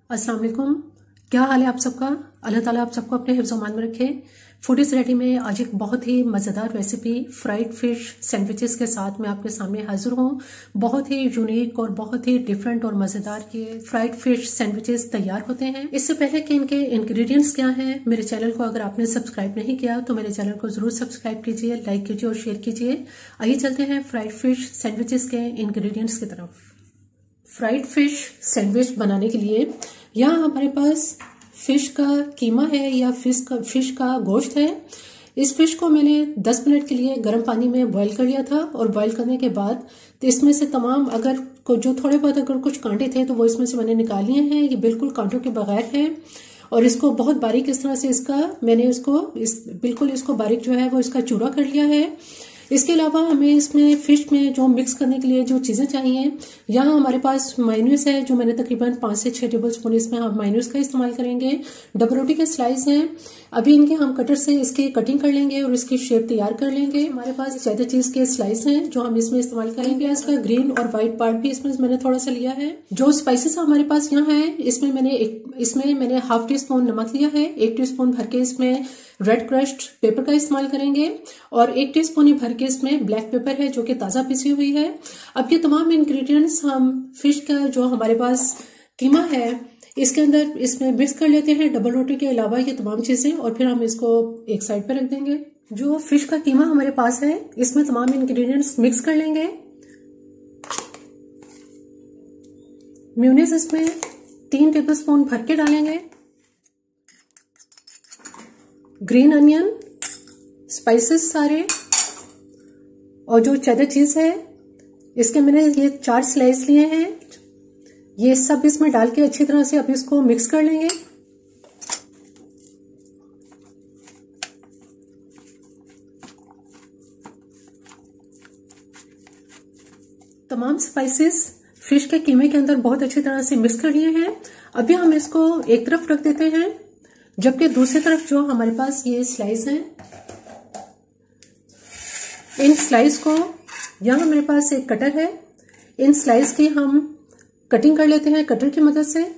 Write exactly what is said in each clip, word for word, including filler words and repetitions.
अस्सलाम वालेकुम। क्या हाल है आप सबका? अल्लाह ताला आप सबको अपने हिफ्ज़ मान में रखे। फूड इज रेडी में आज एक बहुत ही मज़ेदार रेसिपी फ्राइड फिश सैंडविचेस के साथ मैं आपके सामने हाजिर हूँ। बहुत ही यूनिक और बहुत ही डिफरेंट और मज़ेदार ये फ्राइड फिश सैंडविचेस तैयार होते हैं। इससे पहले कि इनके इंग्रेडिएंट्स क्या हैं, मेरे चैनल को अगर आपने सब्सक्राइब नहीं किया तो मेरे चैनल को जरूर सब्सक्राइब कीजिए, लाइक कीजिए और शेयर कीजिए। आइए चलते हैं फ्राइड फिश सैंडविचेस के इंग्रेडिएंट्स की तरफ। फ्राइड फिश सैंडविच बनाने के लिए यहाँ हमारे पास फिश का कीमा है या फिश का फिश का गोश्त है। इस फिश को मैंने दस मिनट के लिए गर्म पानी में बॉईल कर लिया था और बॉईल करने के बाद तो इसमें से तमाम अगर जो थोड़े बहुत अगर कुछ कांटे थे तो वो इसमें से मैंने निकाल लिए हैं। ये बिल्कुल कांटों के बगैर है और इसको बहुत बारीक इस तरह से इसका मैंने इसको इस बिल्कुल इसको बारीक जो है वो इसका चूरा कर लिया है। इसके अलावा हमें इसमें फिश में जो मिक्स करने के लिए जो चीजें चाहिए, यहाँ हमारे पास मायोनीज है जो मैंने तकरीबन पांच से छह टेबल स्पून इसमें हम मायोनीज का इस्तेमाल करेंगे। डबल रोटी के स्लाइस हैं, अभी इनके हम कटर से इसकी कटिंग कर लेंगे और इसकी शेप तैयार कर लेंगे। हमारे पास चेडर चीज के स्लाइस हैं जो हम इसमें इस्तेमाल करेंगे। इसका ग्रीन और व्हाइट पार्ट भी इसमें मैंने थोड़ा सा लिया है। जो स्पाइसेस हमारे पास यहाँ है इसमें मैंने एक इसमें मैंने हाफ टी स्पून नमक लिया है, एक टी स्पून भर के इसमें रेड क्रश्ड पेपर का इस्तेमाल करेंगे और एक टीस्पून भर के इसमें ब्लैक पेपर है जो कि ताजा पिसी हुई है। अब ये तमाम इंग्रेडिएंट्स हम फिश का जो हमारे पास कीमा है इसके अंदर इसमें मिक्स कर लेते हैं, डबल रोटी के अलावा ये तमाम चीजें, और फिर हम इसको एक साइड पे रख देंगे। जो फिश का कीमा हमारे पास है इसमें तमाम इंग्रेडिएंट्स मिक्स कर लेंगे। मेयोनीज इसमें तीन टेबल स्पून भर के डालेंगे। ग्रीन अनियन, स्पाइसेस सारे और जो चेडर चीज है इसके मैंने ये चार स्लाइस लिए हैं। ये सब इसमें डाल के अच्छी तरह से अब इसको मिक्स कर लेंगे। तमाम स्पाइसेस फिश के कीमे के अंदर बहुत अच्छी तरह से मिक्स कर लिए हैं। अभी हम इसको एक तरफ रख देते हैं, जबकि दूसरी तरफ जो हमारे पास ये स्लाइस हैं, इन स्लाइस को यहाँ मेरे पास एक कटर है, इन स्लाइस की हम कटिंग कर लेते हैं कटर की मदद से।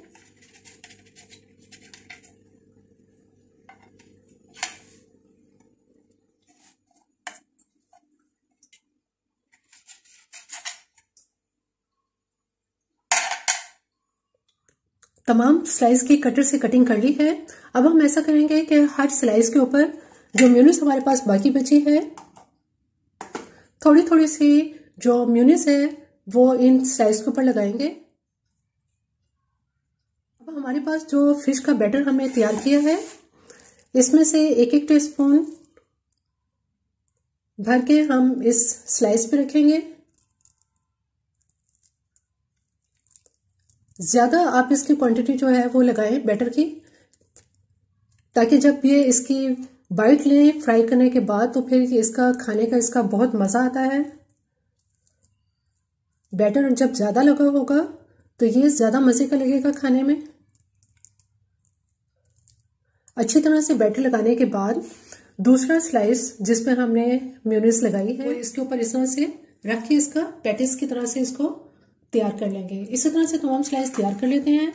तमाम स्लाइस की कटर से कटिंग कर ली है। अब हम ऐसा करेंगे कि हर स्लाइस के ऊपर जो मेयोनीज हमारे पास बाकी बची है, थोड़ी थोड़ी सी जो मेयोनीज है वो इन स्लाइस के ऊपर लगाएंगे। अब हमारे पास जो फिश का बैटर हमने तैयार किया है इसमें से एक एक टीस्पून भर के हम इस स्लाइस पे रखेंगे। ज्यादा आप इसकी क्वांटिटी जो है वो लगाएं बैटर की, ताकि जब ये इसकी बाइट लें फ्राई करने के बाद तो फिर इसका खाने का इसका बहुत मजा आता है। बैटर जब ज्यादा लगा होगा तो ये ज्यादा मजे का लगेगा खाने में। अच्छी तरह से बैटर लगाने के बाद दूसरा स्लाइस जिस पे हमने मेयोनीज लगाई है वो इसके ऊपर इस तरह से रख के इसका पैटिस की तरह से इसको तैयार कर लेंगे। इसी तरह से तमाम स्लाइस तैयार कर लेते हैं।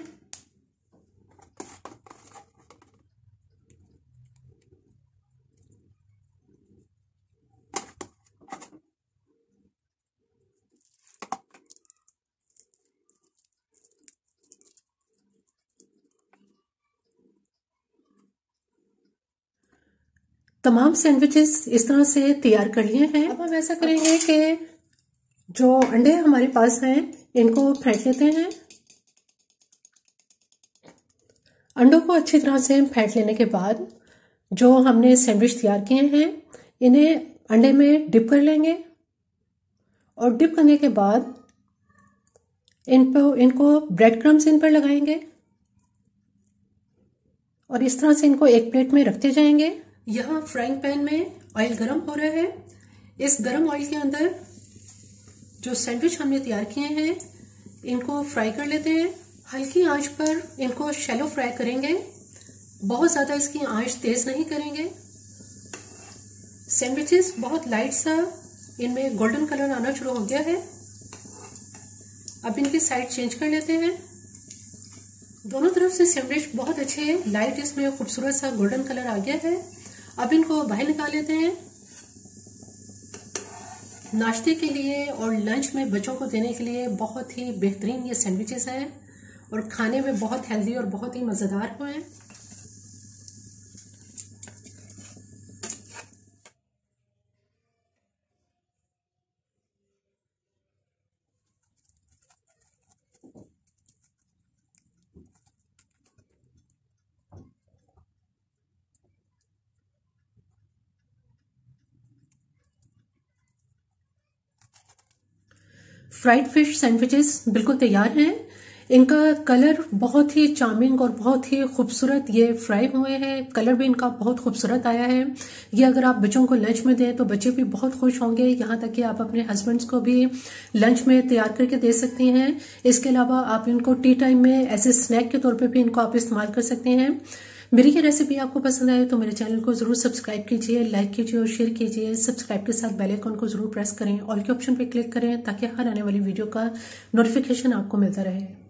तमाम सैंडविचेस इस तरह से तैयार कर लिए हैं। अब हम ऐसा करेंगे कि जो अंडे हमारे पास हैं इनको फेंट लेते हैं। अंडों को अच्छी तरह से फेंट लेने के बाद जो हमने सैंडविच तैयार किए हैं इन्हें अंडे में डिप कर लेंगे और डिप करने के बाद इन पर इनको ब्रेड क्रम्स इन पर लगाएंगे और इस तरह से इनको एक प्लेट में रखते जाएंगे। यहाँ फ्राइंग पैन में ऑयल गरम हो रहा है। इस गरम ऑयल के अंदर जो सैंडविच हमने तैयार किए हैं इनको फ्राई कर लेते हैं। हल्की आंच पर इनको शैलो फ्राई करेंगे, बहुत ज्यादा इसकी आंच तेज नहीं करेंगे। सैंडविचेस बहुत लाइट सा इनमें गोल्डन कलर आना शुरू हो गया है। अब इनकी साइड चेंज कर लेते हैं। दोनों तरफ से सैंडविच बहुत अच्छे लाइट, इसमें खूबसूरत सा गोल्डन कलर आ गया है। अब इनको बाहर निकाल लेते हैं। नाश्ते के लिए और लंच में बच्चों को देने के लिए बहुत ही बेहतरीन ये सैंडविचेस हैं और खाने में बहुत हेल्दी और बहुत ही मज़ेदार हैं। फ्राइड फिश सैंडविचेस बिल्कुल तैयार हैं। इनका कलर बहुत ही चार्मिंग और बहुत ही खूबसूरत ये फ्राई हुए हैं। कलर भी इनका बहुत खूबसूरत आया है। ये अगर आप बच्चों को लंच में दें तो बच्चे भी बहुत खुश होंगे। यहाँ तक कि आप अपने हस्बैंड्स को भी लंच में तैयार करके दे सकती हैं। इसके अलावा आप इनको टी टाइम में ऐसे स्नैक के तौर पर भी इनको आप इस्तेमाल कर सकते हैं। मेरी ये रेसिपी आपको पसंद आए तो मेरे चैनल को जरूर सब्सक्राइब कीजिए, लाइक कीजिए और शेयर कीजिए। सब्सक्राइब के साथ बेल आइकन को जरूर प्रेस करें, ऑल के ऑप्शन पे क्लिक करें ताकि हर आने वाली वीडियो का नोटिफिकेशन आपको मिलता रहे।